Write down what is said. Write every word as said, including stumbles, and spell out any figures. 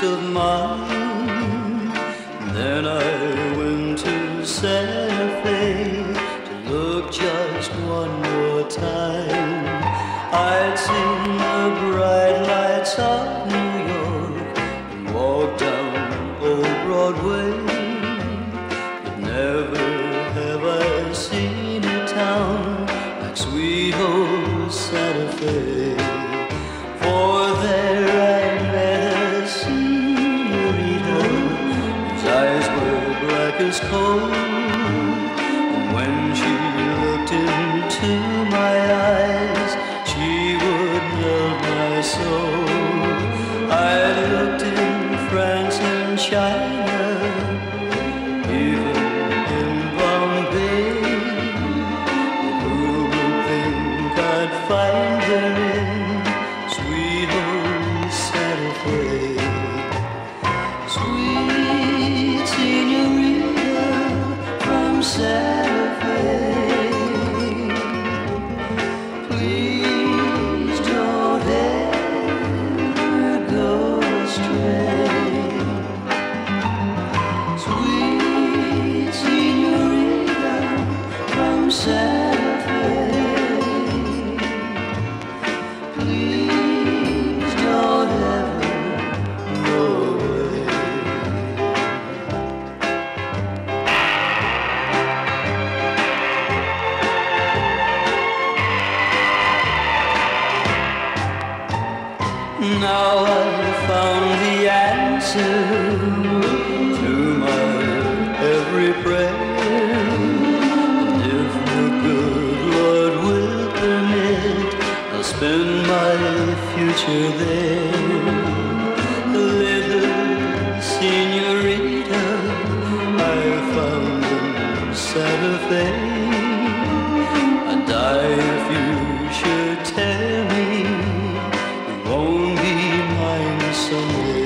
of mine. Then I went to Santa Fe to look just one more time. I'd seen the bright lights of New York and walked down old Broadway, but never have I seen a town like sweet old Santa Fe. For there I met a señorita whose eyes were black as coal, and when she looked into my eyes, she would melt my soul. I looked in France and China, even in Bombay, but who would think I'd find her in sweet old Santa Fe? Sweet señorita from Santa Fe, please don't ever go astray. Sweet señorita from Santa Fe, please don't ever go away. Now I've found the answer to my every prayer, and if the good Lord will permit, I'll spend my future there. Little señorita I found in Santa Fe, I'd die if you should tell me you won't be mine someday.